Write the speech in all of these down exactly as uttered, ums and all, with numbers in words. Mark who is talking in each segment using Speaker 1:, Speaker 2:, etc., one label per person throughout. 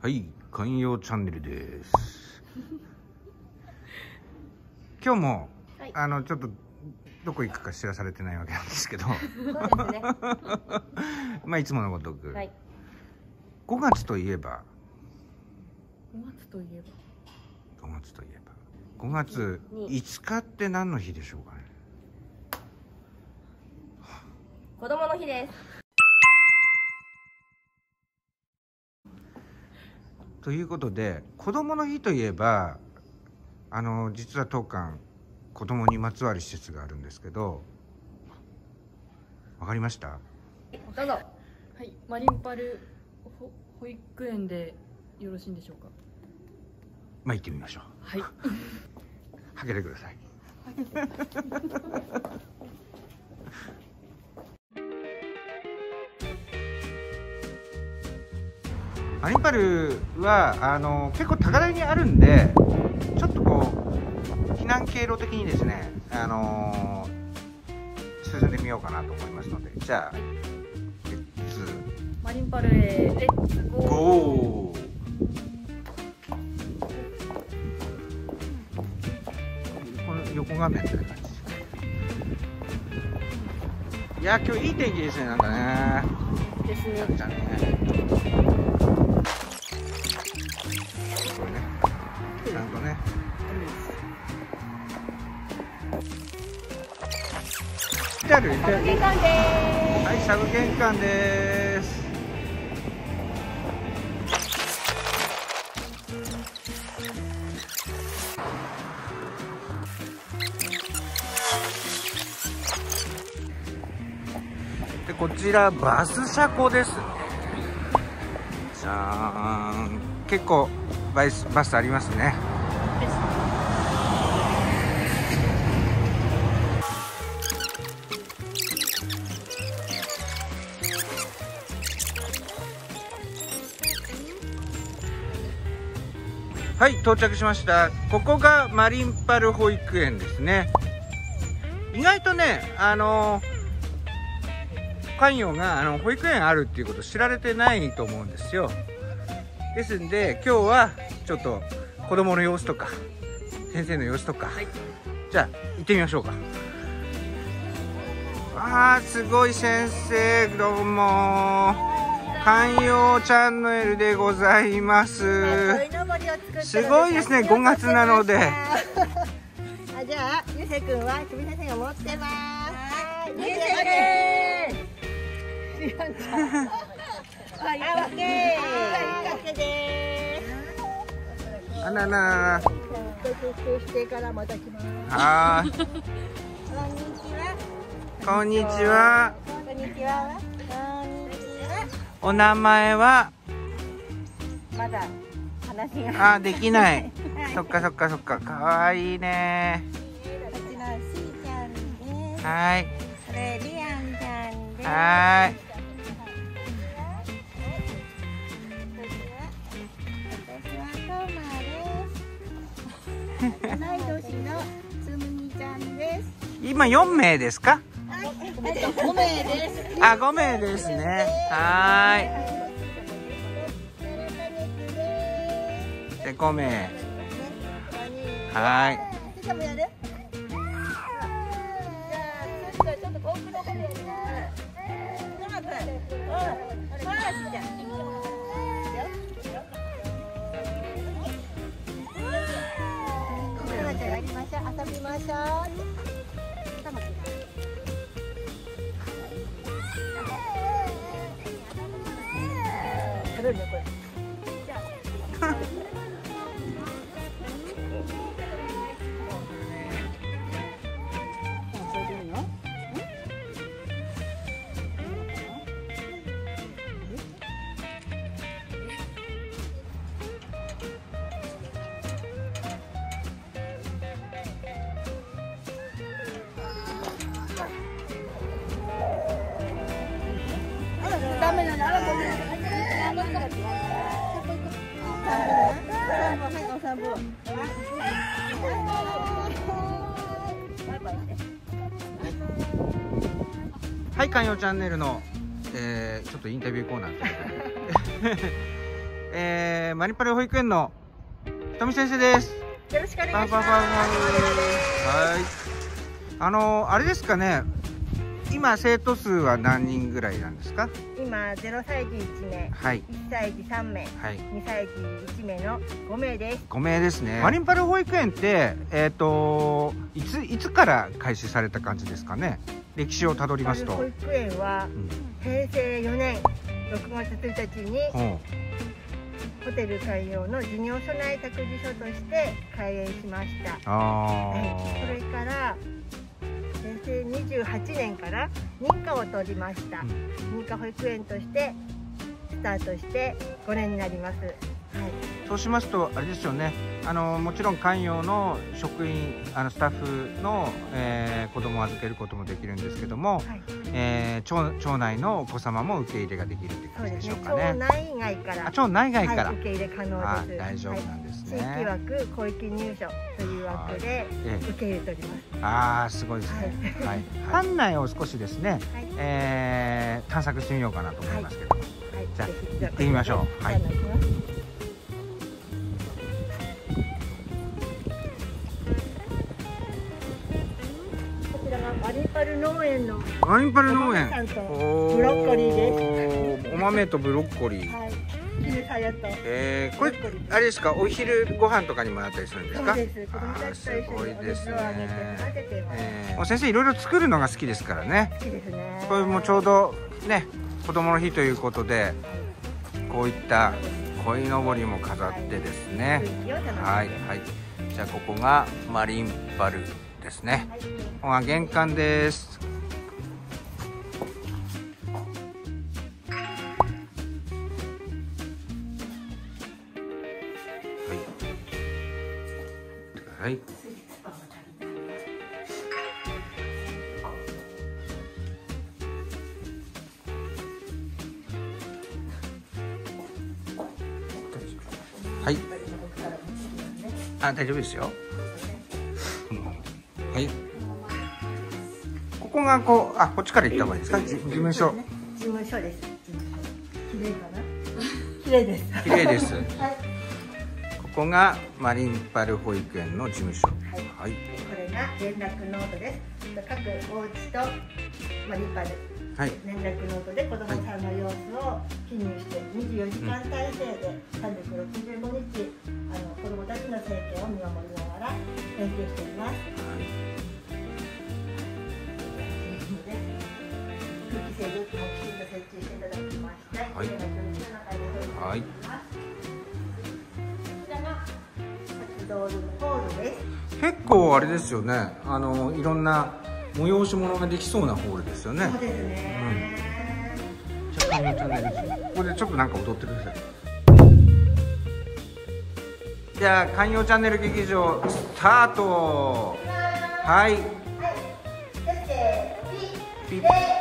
Speaker 1: はい、寛容チャンネルです。今日も、はい、あのちょっとどこ行くか知らされてないわけなんですけど、そうですね。まあいつものごとく、はい、ごがつといえば、
Speaker 2: ごがつといえば、
Speaker 1: ごがつといえば、ごがついつかって何の日でしょうかね。
Speaker 2: 子供の日です。
Speaker 1: ということで、子供の日といえば、あの実は当館子供にまつわる施設があるんですけど、わかりました？
Speaker 2: どうぞ。はい、マリンパル保育園でよろしいんでしょうか。
Speaker 1: まあ行ってみましょう。
Speaker 2: はい。
Speaker 1: はけてください。マリンパルはあの結構高台にあるんで、ちょっとこう避難経路的にですね、あのー、進んでみようかなと思いますので、じゃあレッツ
Speaker 2: マリンパルへレッツゴー。
Speaker 1: ゴー。この横画面みたいな感じ。いや今日いい天気ですね、なんかね。
Speaker 2: ですね。
Speaker 1: なんかね。ちゃんとね。じゃあ、玄関です。はい、サグ玄関です。で、こちらバス車庫ですね。じゃーん、結構バスバスありますね。はい、到着しました。ここがマリンパル保育園ですね。意外とね、あの寛容があの保育園あるっていうこと知られてないと思うんですよ。ですんで今日はちょっと子供の様子とか先生の様子とか、はい、じゃあ行ってみましょうか。あー、すごい先生、どうも。寛容チャンネルでございます。すごいですね、ごがつなので。
Speaker 3: あ、じゃあゆうせいくんはきみ先生が持ってます。ゆうせいくん。はい、オッケー。オッケーです。
Speaker 1: あらら。
Speaker 3: してからまた来ます。
Speaker 1: はーい。こんにちは。
Speaker 3: こんにちは。
Speaker 1: お名前は
Speaker 3: まだ話が
Speaker 1: あ、できない。そっかそっかそっか、かわいいね。
Speaker 3: こちらしーちゃんです。
Speaker 1: はい。
Speaker 3: これりあんちゃんです。
Speaker 1: はい。
Speaker 3: 私はトマです。同い年のつむぎちゃんです。
Speaker 1: 今よんめいですか？
Speaker 3: はい、えっとごめいです。
Speaker 1: あ、ごめいですね。はーい。で、ごめい。はーい。
Speaker 3: ちょっとやる？じゃあ、ちょっと奥の方でやる。トマくん。うん。ほら、しーちゃん。やりましょう。遊びましょう。トマくん。食べるねこれ。じゃあ。ダメなの。あらごめん。お散歩。
Speaker 1: はい、寛容チャンネルの、えー、ちょっとインタビューコーナーということでえー、マリンパル保育園のひとみ先生です。
Speaker 3: よろしくお願いします。
Speaker 1: パパパパはい。あのあれですかね。今生徒数は何人ぐらいなんですか？
Speaker 3: 今ゼロさいじいちめい、はい、いっさいじさんめい、はい、にさいじいちめいのごめいです。
Speaker 1: ごめいですね。マリンパル保育園ってえっといついつから開始された感じですかね。歴史をたどりますと。
Speaker 3: 保育園はへいせいよねんろくがつついたちに、うん、ホテル開業の事業所内託児所として開園しました。あ、はい、それからへいせいにじゅうはちねんから認可を取りました。うん、認可保育園としてスタートしてごねんになります。はい、
Speaker 1: そうしますとあれですよね。あのもちろん関陽の職員あのスタッフの、えー、子供を預けることもできるんですけども、はい、えー、町, 町内のお子様も受け入れができるという感じでしょうかね。
Speaker 3: 町内外から
Speaker 1: あ町内外から、
Speaker 3: はい、受け入れ可能です。
Speaker 1: 大丈夫なんですね。
Speaker 3: はい、地域枠広域入所という枠で受け入れております。
Speaker 1: ああすごいですね。はい、館内を少しですね、はい、えー、探索してみようかなと思いますけど、はいはい、じゃあ行ってみましょう。はい。
Speaker 3: マリンパル農園の
Speaker 1: マリンパル農園
Speaker 3: ブロッコリーです。
Speaker 1: お豆とブロッコリー。
Speaker 3: はい。絹さやと。
Speaker 1: ええー、これあれですか。お昼ご飯とかにもあったりするんですか。
Speaker 3: そうです。子供たちと一緒にお水をあげて混ぜてます。
Speaker 1: えー、先生いろいろ作るのが好きですからね。
Speaker 3: 好きですね。
Speaker 1: これもちょうどね子供の日ということで、こういった鯉のぼりも飾ってですね。はいはい。じゃあここがマリンパルですね。ここが玄関です。はい。はい。はい。あ、大丈夫ですよ。はい。ここがこう、あ、こっちから行った方がいいですか。事務所。
Speaker 3: 事務所です。綺麗かな。綺麗です。
Speaker 1: 綺麗です。
Speaker 3: はい。
Speaker 1: ここがマリンパル保育園の事務所。はい。はい、
Speaker 3: これが連絡ノートです。各お家とマリンパル。はい。連絡ノートで子供さんの様子を記入してにじゅうよじかん体制でさんびゃくろくじゅうごにち、あの子供たちの成長を見守りながら研究しています。はい。空気清浄機もきちんと設置していただきまして、はい。はい。こちらが活動ルームホールです。
Speaker 1: 結構あれですよね。あのいろんな催し物ができそうなホールですよね。
Speaker 3: そうですね。
Speaker 1: うん、じゃあ関陽チャンネル、ここでちょっとなんか踊ってください。じゃあ関陽チャンネル劇場スタート。はい。はい。ピッ。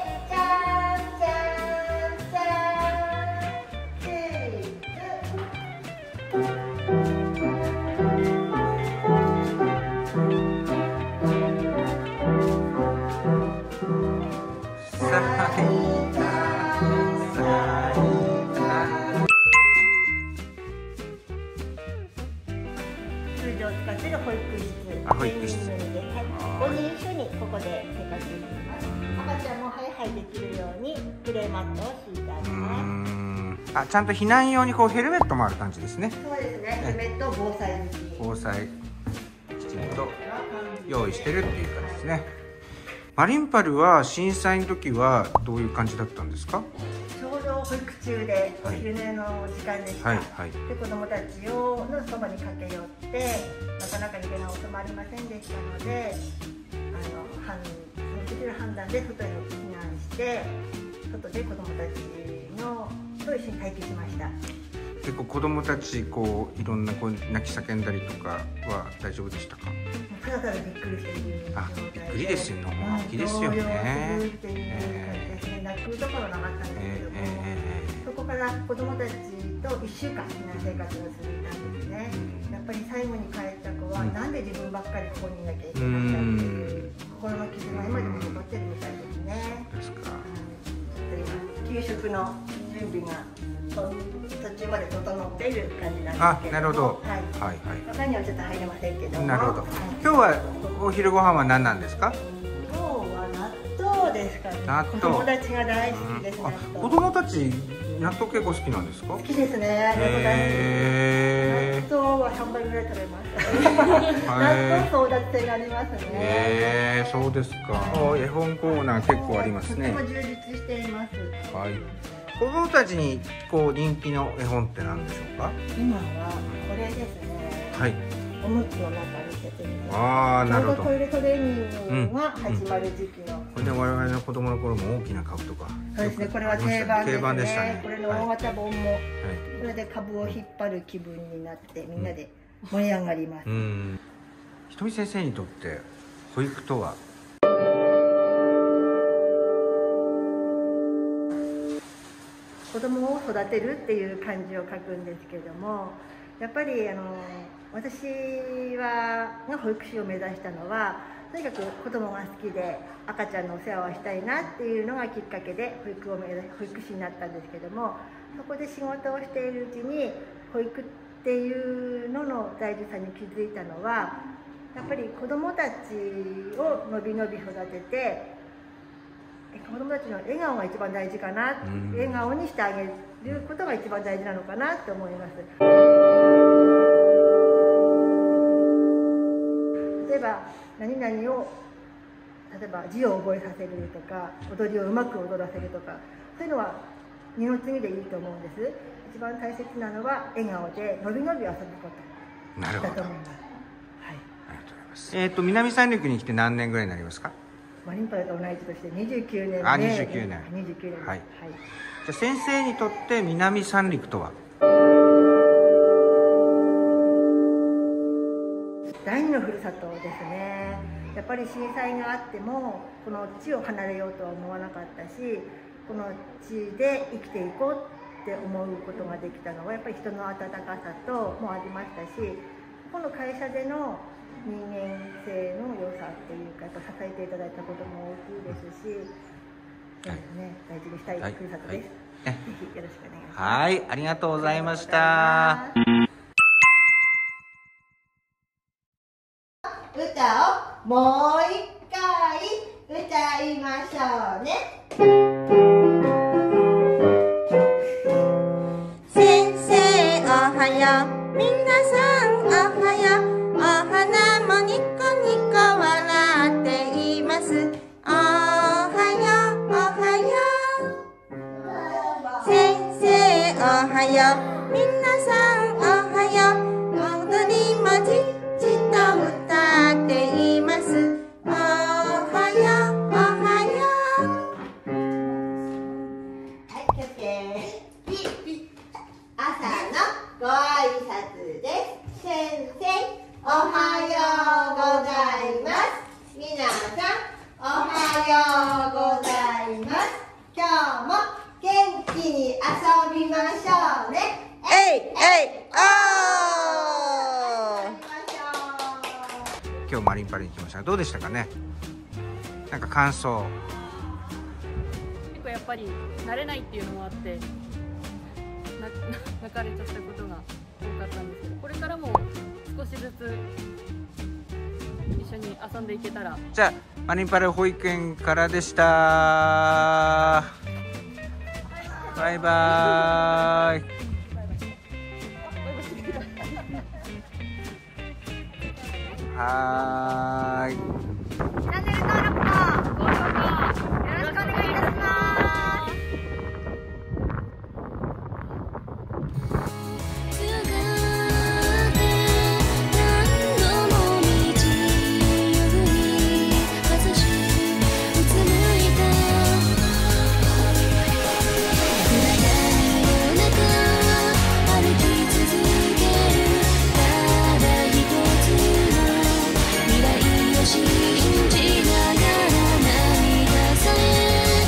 Speaker 3: 通常使っている保育室、
Speaker 1: 保育室
Speaker 3: でごにん一緒にここで生活しています。赤ちゃんもハイハイできるようにプレーマットを敷いてあります。
Speaker 1: あ、ちゃんと避難用にこうヘルメットもある感じですね。
Speaker 3: そうですね。ヘルメット防災向き。
Speaker 1: 防災きちんと用意してるっていう感じですね。マリンパルは震災の時はどういう感じだったんですか？
Speaker 3: ちょうど保育中でお昼寝の時間でした。はいはい、で子どもたちをのそばに駆け寄ってなかなか逃げ直せもありませんでしたので、あの判できる判断で外に避難して外で子どもたちのと一緒に待機しました。
Speaker 1: 結構子どもたちこういろんなこう泣き叫んだりとかは大丈夫でしたか？
Speaker 3: ただただびっくりしている状態で、
Speaker 1: びっくりですよね。本気ですよね。
Speaker 3: っていう感じですね。泣くところなかったんですけども、えー、そこから子どもたちといっしゅうかん避難生活が続いたんですね。やっぱり最後に帰った子は、うん、なんで自分ばっかりここにいなきゃいけないんだっていう心の傷が今でも残ってるみたいですね。
Speaker 1: ですか。
Speaker 3: うん、給食の準備が途中まで整っている感じなんですけども。
Speaker 1: あ、なるほど。
Speaker 3: はい
Speaker 1: はいはい。
Speaker 3: 中にはちょっと入れませんけども。
Speaker 1: なるほど。
Speaker 3: はい、
Speaker 1: 今日はお昼ご飯は何なんですか？
Speaker 3: 今日は納豆ですかね。
Speaker 1: 納豆。
Speaker 3: 子供たちが大好きです。
Speaker 1: うん、あ、
Speaker 3: 納豆。
Speaker 1: 子供たち納豆結構好きなんですか？
Speaker 3: 好きですね。
Speaker 1: へー。
Speaker 3: 納豆はさんばいぐらい食べます。納豆争奪戦がありますね。
Speaker 1: へー、そうですか。絵本コーナー結構ありますね。
Speaker 3: とても充実しています。
Speaker 1: はい。子供たちにこう人気の絵本って何でしょうか？
Speaker 3: 今はこれですね。
Speaker 1: はい。
Speaker 3: おむつの中に出てる。
Speaker 1: ああ、なるほど。
Speaker 3: トイレトレーニングが始まる時期の。
Speaker 1: これで我々の子供の頃も大きな株とか。
Speaker 3: そうですね。これは定番ですね。
Speaker 1: 定番でしたね。
Speaker 3: これの大型本も、はい、これで株を引っ張る気分になってみんなで盛り上がります。うん。
Speaker 1: ひとみ先生にとって保育とは？
Speaker 3: 子供を育てるっていう漢字を書くんですけれども、やっぱりあの私はが保育士を目指したのは、とにかく子供が好きで赤ちゃんのお世話をしたいなっていうのがきっかけで保育を目指保育士になったんですけども、そこで仕事をしているうちに保育っていうのの大事さに気づいたのは、やっぱり子供たちをのびのび育てて、子供たちの笑顔が一番大事かな、笑顔にしてあげることが一番大事なのかなと思います。例えば何々を例えば字を覚えさせるとか、踊りをうまく踊らせるとか、そういうのは二の次でいいと思うんです。一番大切なのは笑顔でのびのび遊ぶことだと思います。なるほど。はい。ありがとうござい
Speaker 1: ます。えっと南三陸に来て何年ぐらいになりますか？
Speaker 3: マリンパルと同じとしてにじゅうきゅうねんで。
Speaker 1: あ、にじゅうきゅうねん。
Speaker 3: にじゅうきゅうねん。
Speaker 1: はい。はい、じゃあ先生にとって南三陸とは？
Speaker 3: 第二のふるさとですね。やっぱり震災があってもこの地を離れようとは思わなかったし、この地で生きていこうって思うことができたのはやっぱり人の温かさともありましたし、この会社での人間性の良さっていうか、やっぱ支えていただいたことも大きいですし、そうですね、大事にしたいふるさとです。はいはい、ぜひよろしくお願いします。
Speaker 1: はい、ありがとうございました。
Speaker 3: 歌をもう一回歌いましょうね。先生おはよう、みなさんおはよう、お花もニコニコ笑っています。おはようおはよう、先生おはよう、みなさんおはよう、踊りもじっじと歌っています。おはようおはよう。はい、休憩。朝のご挨拶です。先生おはようございます。みなさんおはようございます。今日も元気に遊びましょうね。えいえいおー。
Speaker 1: 今日マリンパルに来ましたがどうでしたかね。なんか感想。
Speaker 2: 結構やっぱり慣れないっていうのもあってな泣かれちゃったことが多かったんですけど、これからも少しずつ一緒に遊んでいけたら。
Speaker 1: じゃあマリンパル保育園からでした。バイバーイ。はーい。
Speaker 3: チャンネル登録と高評価よろしくお願いいたします。信じながら涙さえ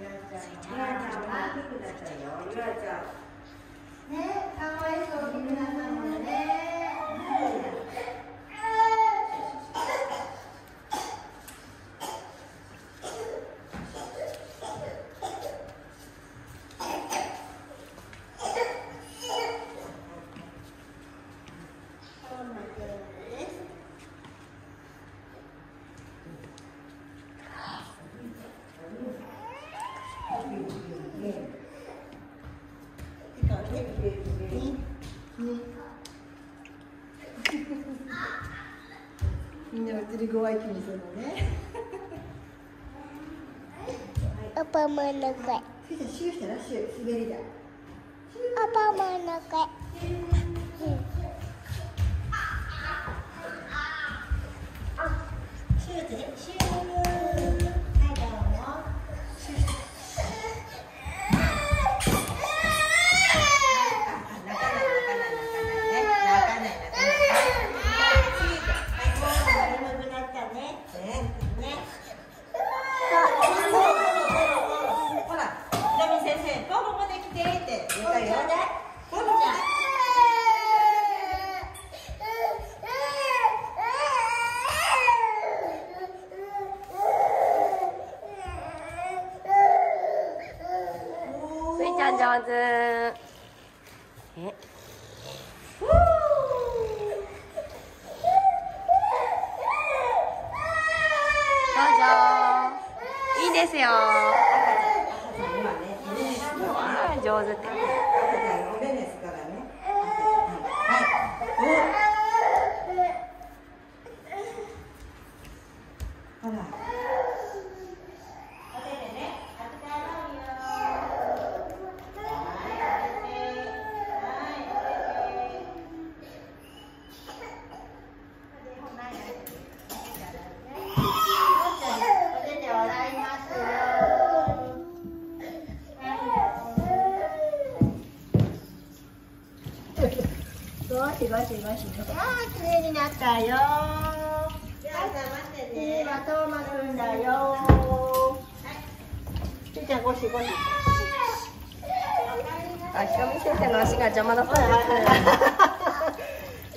Speaker 3: ね、かわいそうに皆さんもね。みんな映り怖い気にするのね。
Speaker 4: Apa mau naik?
Speaker 3: シューシューしたらシュー滑り台。
Speaker 4: Apa mau naik?
Speaker 3: シューでシュー。はいどうも。シュー。泣かない泣かない泣かないね。泣かない泣かない。ほら、ひろみ先生、ポポまで来てって言ったよ。ポポちゃん。
Speaker 2: スイちゃん上手。え。どうぞ。いいですよ。上手って。
Speaker 3: ゴシゴシゴシ。ああ、綺麗になったよ。今トーマくんだよ。ちーちゃんゴシゴシ。
Speaker 2: あ、ひろみ先生の足が邪魔だそうです。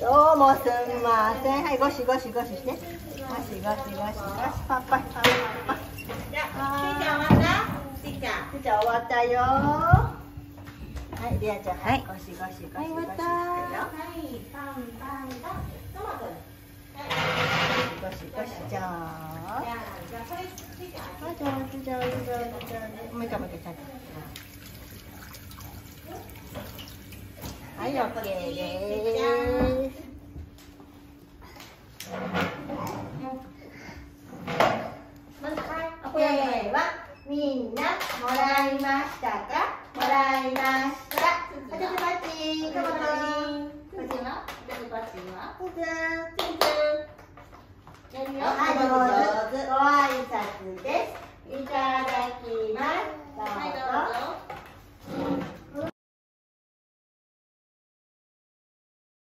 Speaker 3: どうもすんません。はい、ゴシゴシゴシして。ゴシゴシゴシゴシパッパッパッパッ。じゃあ、ちーちゃん終わった？ちーちゃん。ちーちゃん終わったよ。はい、リアちゃん、はい、ゴシゴシゴシゴシしてよ。はい、パンパンパン、トマト。ゴシゴシじゃあ。じゃあ、これ、ちーちゃん。あ、上手上手上手上手。もう一回もう一回ちゃんと。はい、オッケーです。では、みんなもらいましたか？もらいました。パチパチ、トマト。こっちは？こっちは？ツンツンツン。はい、どうぞ。ご挨拶です。いただき